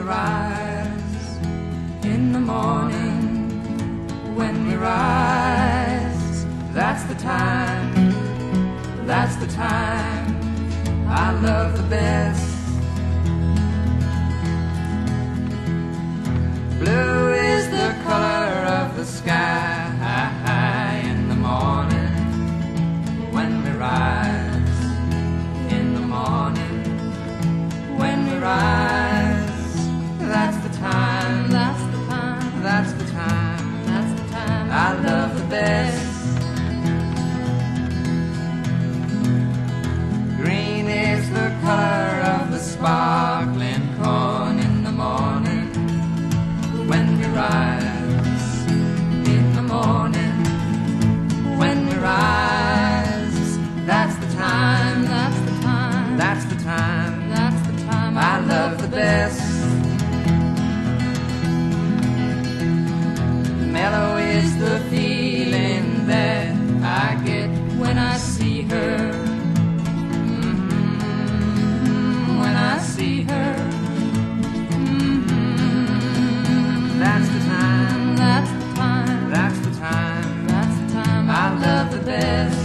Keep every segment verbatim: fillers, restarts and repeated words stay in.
rise, in the morning, when we rise, that's the time, that's the time I love the best. Blue is the color of the sky, in the morning, when we rise, in the morning, when we rise, that's the time, that's the time, that's the time, that's the time I love the best. Green is the color of the sparkling corn in the morning, when we rise, in the morning, when we rise, that's the time, that's the time, that's the time, that's the time I love the best. Mellow is the feeling that I get when I see her, mm-hmm, when I see her. That's the time, that's the time, that's the time, that's the time I love the best.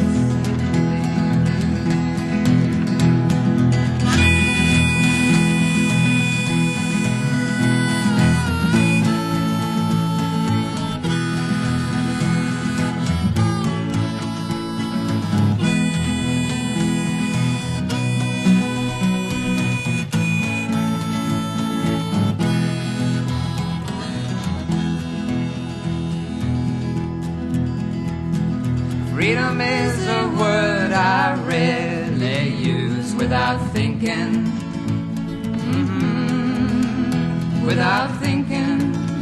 Freedom is a word I rarely use without thinking, mm-hmm, without thinking,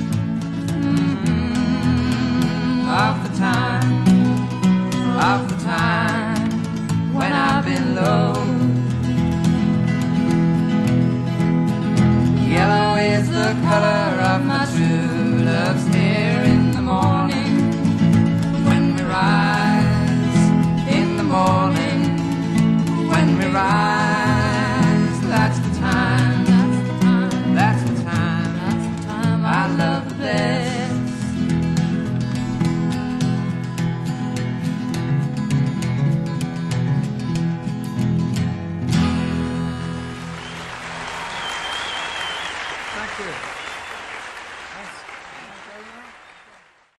mm-hmm, of the time, of the time when I've been low. Yellow is the color of my true